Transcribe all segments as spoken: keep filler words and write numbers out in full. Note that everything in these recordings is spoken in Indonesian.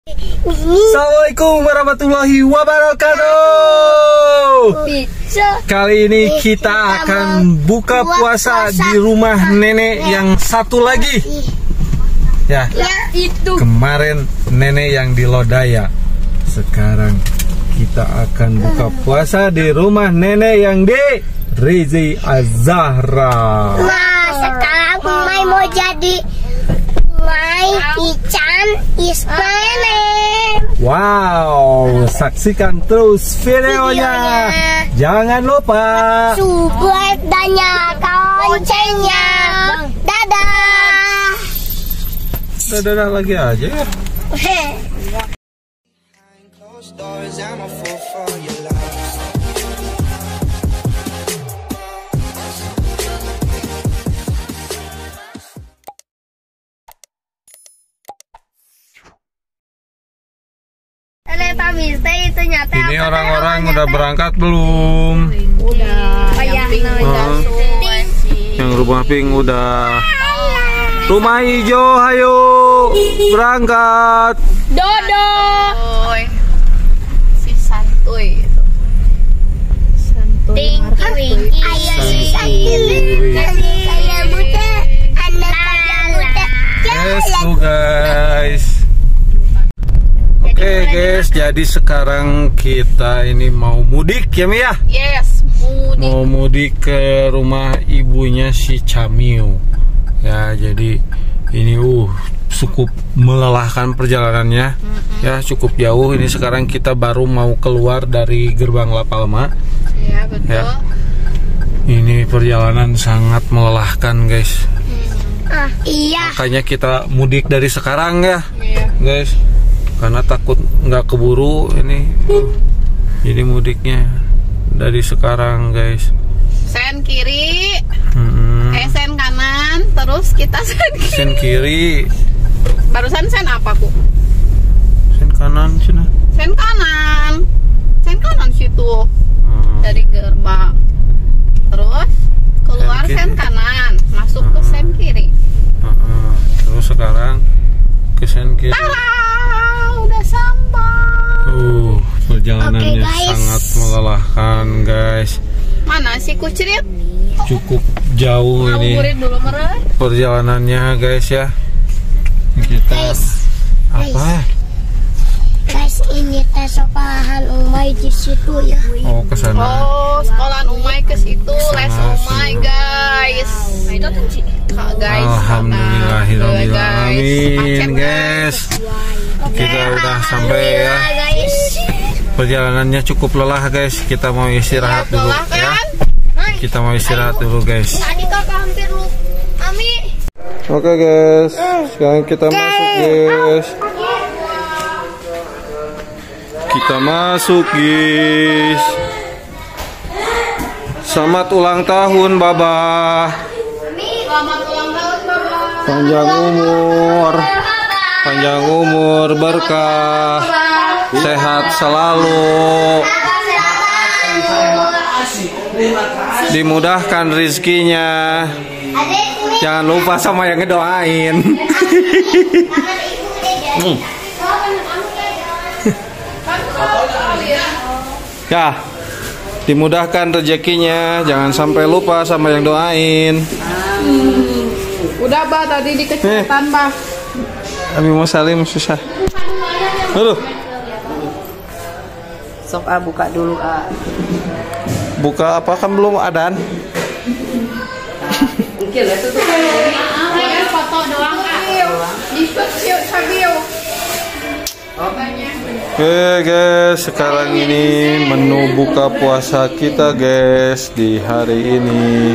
Assalamualaikum warahmatullahi wabarakatuh. Kali ini kita akan buka puasa di rumah nenek yang satu lagi. Ya, kemarin nenek yang di Lodaya. Sekarang kita akan buka puasa di rumah nenek yang di Rizi Az-Zahra. Nah, sekarang Umay mau jadi Umay Ican Ismail. Wow, saksikan terus videonya. videonya. Jangan lupa subscribe dan nyalakan loncengnya. Dadah. Dadah lagi aja ya. Ini orang-orang udah berangkat belum? Udah. Hmm. Yang rumah pink udah. Rumah hijau, ayo berangkat. Dodo. Si santuy itu. Santuy. Tinggi winggi. Ayo si santuy. Kayak buta. Anak kayak buta. Let's go guys. Oke okay, guys, jadi sekarang kita ini mau mudik ya Mi ya? Yes, mudik. Mau mudik ke rumah ibunya si Camiu. Ya, jadi ini uh cukup melelahkan perjalanannya. Mm-hmm. Ya, cukup jauh. Ini sekarang kita baru mau keluar dari gerbang La Palma. Iya, betul. Ya. Ini perjalanan sangat melelahkan, guys. Mm. Ah, iya. Makanya kita mudik dari sekarang ya. Iya. Guys. Karena takut nggak keburu ini, jadi mudiknya dari sekarang guys. Sen kiri, hmm. eh sen kanan, terus kita sen kiri. Sen kiri. Barusan sen apa ku? Sen kanan cina. Sen kanan, sen kanan situ hmm. dari gerbang. Terus keluar sen, sen kanan, masuk hmm. ke sen kiri. Hmm. Terus sekarang ke sen kiri. Tara! Udah sampai. Uh, perjalanannya okay, sangat melelahkan, guys. Mana sih kucrit? Cukup jauh mau ini. Dulu, perjalanannya, guys ya. Kita guys, apa? Guys, ini tes sekolahan Umay di situ ya. Oh, ke sana. Oh, sekolahan Umay ke situ, les Umay, guys. Nah, itu tuh Kak, guys. Alhamdulillahirobbilalamin, guys. Kita udah sampai ya. Perjalanannya cukup lelah, guys. Kita mau istirahat dulu ya. Kita mau istirahat dulu, guys. Tadi kakak hampir lupa. Ami. Oke, guys. Sekarang kita masuk, guys. Kita masuk, guys. Selamat ulang tahun, Baba. Selamat ulang tahun, Baba. Panjang umur. Panjang umur, berkah, sehat selalu, dimudahkan rizkinya. Jangan lupa sama yang ngedoain. Ya, dimudahkan rezekinya. Jangan sampai lupa sama yang doain. Hmm. Udah bah tadi di kecamatan bah. Abi mau salim susah. Aduh. Sok ah buka dulu ah. Buka apa kan belum adan? Mungkin lah tutup. Ah, foto doang ah. Di video video. Oke guys, sekarang ini menu buka puasa kita guys di hari ini.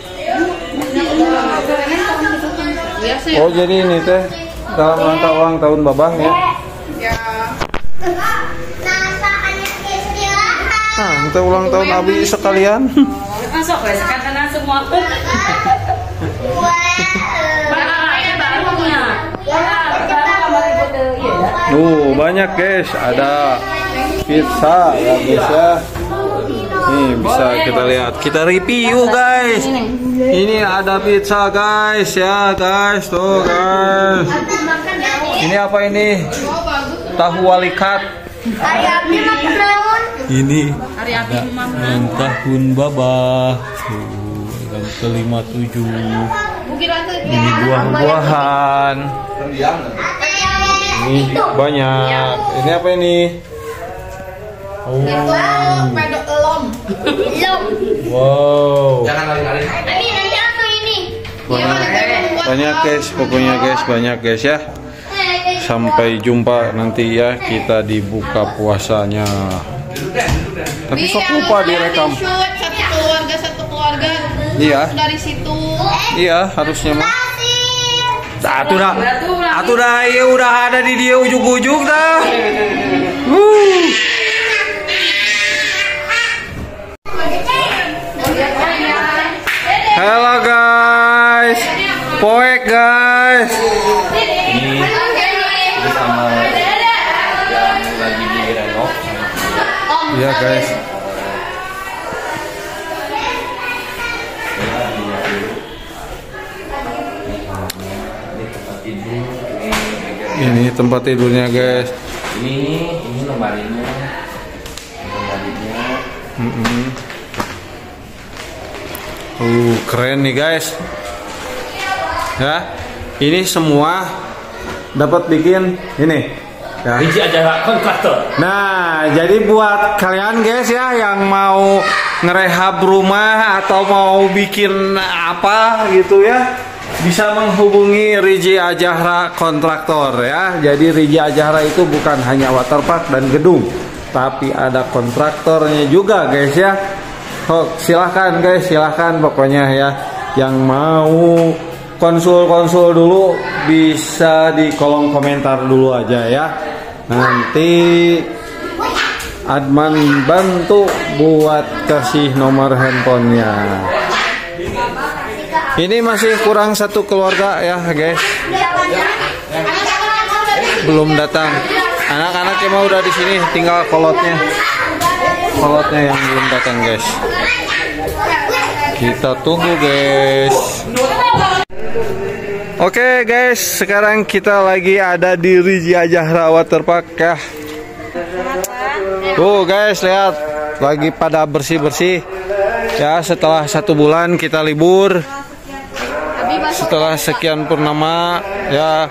Oh jadi ini teh dalam rangka ulang tahun babah ya? Ya. Nah, kita ulang tahun Abi sekalian. Masuk wes karena semua. Uh, banyak guys, ada pizza ya guys ya. Nih bisa kita lihat, kita review guys. Ini ada pizza guys ya guys, tuh guys. Ini apa ini? tahu walikat. Hari Abi makan daun. Ini Hari Abi ulang tahun Babah. Tuh, yang kelima tujuh. Ini buah-buahan. Ini banyak. Ini apa ini? Oh. Pedok elom. Belum. Wow. Ini nanti apa ini? Banyak, banyak guys, pokoknya guys, banyak guys ya. Sampai jumpa nanti ya, kita dibuka puasanya. Tapi sok lupa direkam. Satu keluarga satu keluarga. Iya. Dari situ. Iya, harusnya mah. Atuh dah, atuh dah, ya udah ada di dia ujung-ujung dah. Wuh. Halo guys, poek guys. Ini sama yang lagi direnov. Iya guys. Ini tempat tidurnya guys. Ini ini lemarinya, lemarinya. Mm -mm. Uh, keren nih guys. Ya, ini semua dapat bikin ini. Ya. Riji aja kontraktor. Nah, jadi buat kalian guys ya yang mau ngerehab rumah atau mau bikin apa gitu ya, bisa menghubungi Riji Ajahra Kontraktor ya. Jadi Riji Ajahra itu bukan hanya waterpark dan gedung, tapi ada kontraktornya juga guys ya. Oh, silahkan guys, silahkan pokoknya ya. Yang mau konsul-konsul dulu bisa di kolom komentar dulu aja ya. Nanti admin bantu buat kasih nomor handphonenya. Ini masih kurang satu keluarga ya guys. Belum datang. Anak-anaknya mau udah di sini, tinggal kolotnya. Kolotnya yang belum datang guys. Kita tunggu guys. Oke guys, sekarang kita lagi ada di Riji Ajahra Waterpark ya. Tuh guys, lihat lagi pada bersih-bersih. Ya, setelah satu bulan kita libur. Setelah sekian purnama ya,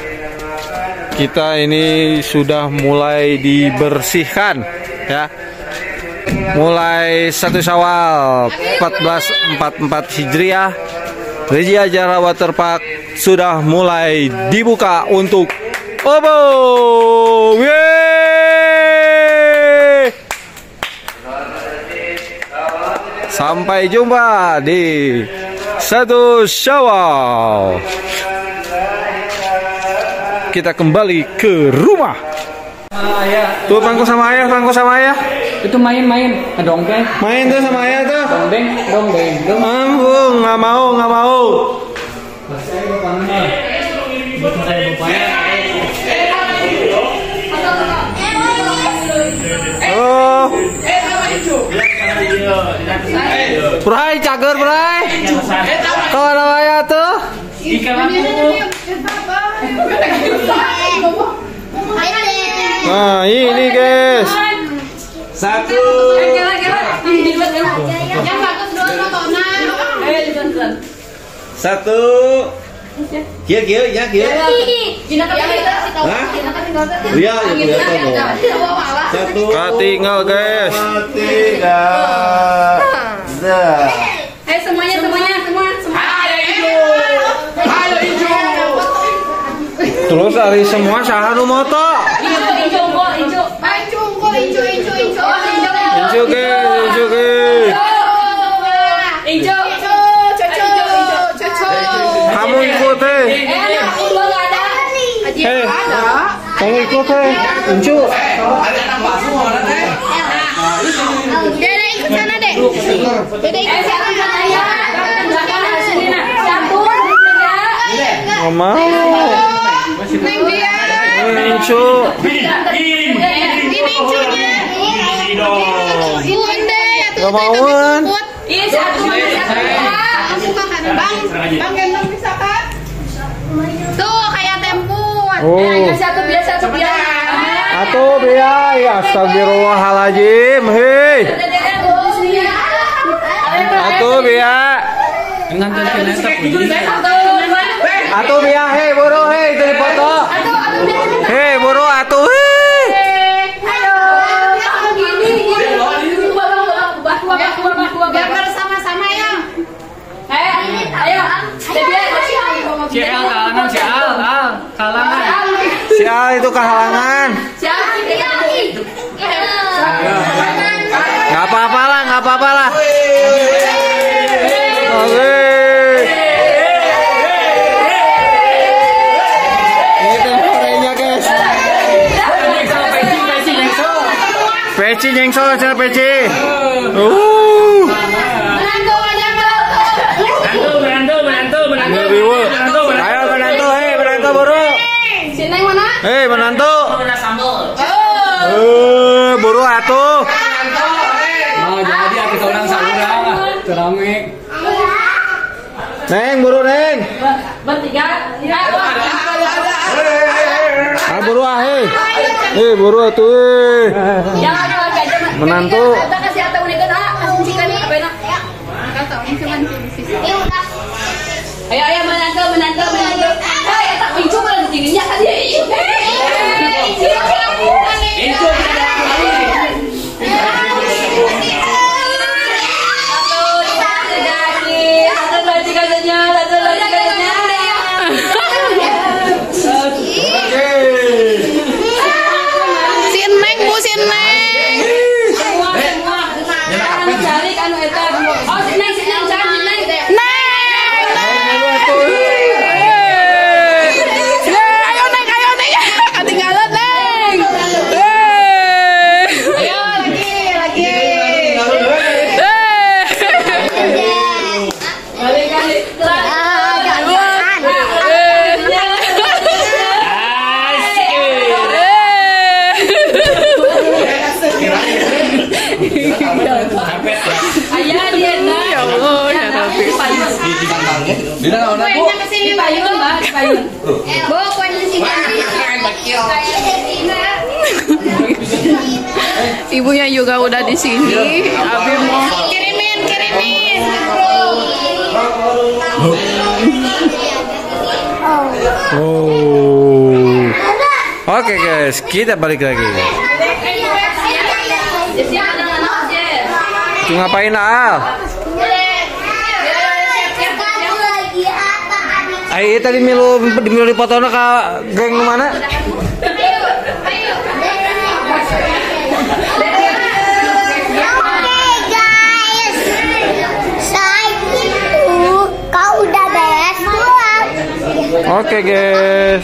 kita ini sudah mulai dibersihkan ya. Mulai satu Syawal empat belas empat puluh empat Hijriah, Riji Ajahra Waterpark sudah mulai dibuka untuk umum. Yeay! Sampai jumpa di satu Syawal. Kita kembali ke rumah. Tuh pangku sama ayah, pangku sama ayah. Itu main-main, dongeng. Main tuh sama ayah tuh. Dongeng, dongeng, dongeng. Ampun, nggak mau, nggak mau. Oh. Bray, cager bray. Kau ada ayah tuh? Ikan aku. Nah, ini guys. Satu. Satu. Kia kia ya kia. Hah? Iya, iya Satu. Tinggal guys. Tiga. Dah. Eh semuanya semuanya semua semua. Terus hari semua sahanu moto. Hijau hijau hijau. Hijau hijau hijau hijau. Hijau guys, hijau guys. Hijau hijau cocok cocok. Kamu ikut eh. Eh aku belum ada. Hei, kamu ikut eh. Hijau. Dede ikut sana deh. Dede ikut sana ya. Satu. Nggak mau. Neng dia. Hijau. Ini hijaunya. Bunda ya tuh. Gak mauan. Iya satu satu. Aku makan bang. Bang gendong bisa kan? Tuh kayak tempo. Oh. Satu biasa satu biasa. Atuh biaya, astagfirullahaladzim, hei. Atuh biaya. Atuh biaya, hei buru, hei itu dipoto. Hei buru, atuh, hei. Gambar sama-sama ya. Ayo, Si Al kalangan, si Al, Al, kalangan. Si Al itu kehalangan. Gak apa-apa lah, gak apa-apa lah. Oke. Ini temporenya guys. Peci nyengsol, cara peci. Uh. Ayo menantu, hei menantu buru. Sineng mana? Hei menantu. Eh, buru atuh. Mau jadi aku orang saudara ceramik. Neng, buru neng. Bertiga. Ah buru ah, hei. Hei buru atuh. Hei. Menantu. Kasih atau udah ah, kasih cikan apa enak? Kata ini cuman sisi. Ayo ayo menantu menantu menantu. Hai, tak pincu malah di sininya kan dia. Itu Sineng bu sineng. Semua semua. Jangan cari kan eta. Oh sineng sineng cari sineng. Ayah dia nak. Ya Allah, ya Rabbi. Di mana orang bu? Kuenya kesini payung mbak, payung. Bu, kuenya sini. Ibunya juga udah di sini. Abi mau kirimin, kirimin. Oh. Oke guys, kita balik lagi. Itu ngapain Al? Ayo tadi milu milu di fotonya ke geng mana? Oke guys.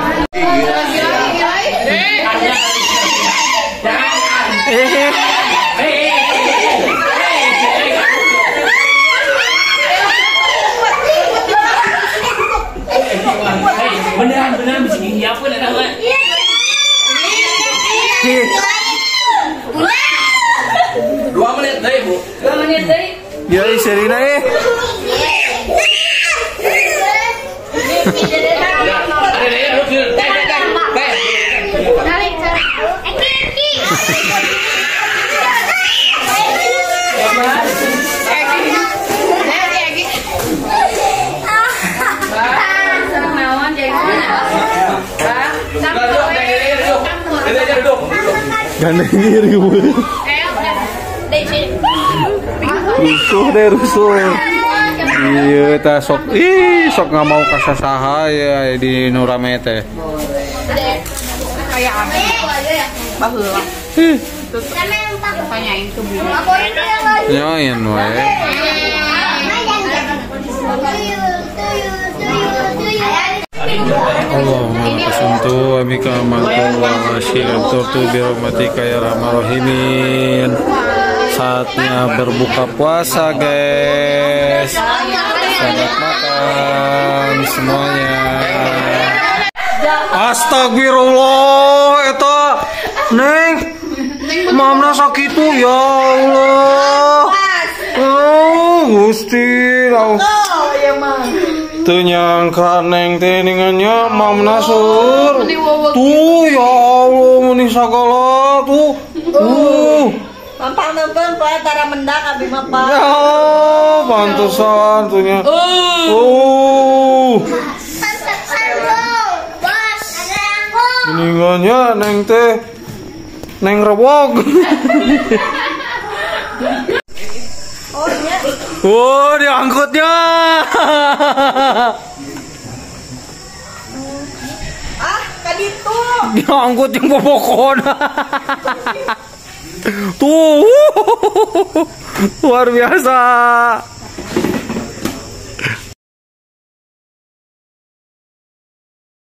Beneran beneran bisa gini apa nih nama? Dua menit deh bu. Dua menit deh. Ya Serina eh. Gandeng diri bu. Rusuh deh rusuh. Iya ta sok ih sok nggak mau kasasaha ya di Nurame teh. Kayak apa? Baheula. Ih. Tanyain ke Bu. Nyain wae. Allahumma kasuntu amika mangku wa asyiran turtu birahmatika ya rahman rahimin. Saatnya berbuka puasa guys. Selamat makan semuanya. Astagfirullah eta Neng mamna sakitu ya Allah. Oh Gusti. Oh ya mah. Teu nyangka neng teh ningannya mam nasur. Tuh ya Allah meni sagala tuh. Tuh. Mampang nonton poe tara mendak abi mah Pak. Ya pantesan tuh nya. Oh. Bos, ada aku. Ningannya neng teh neng rebok. Oh iya. Oh, diangkutnya. Ah, kaditu. Diangkut yang bobokon. Tuh. Luar biasa.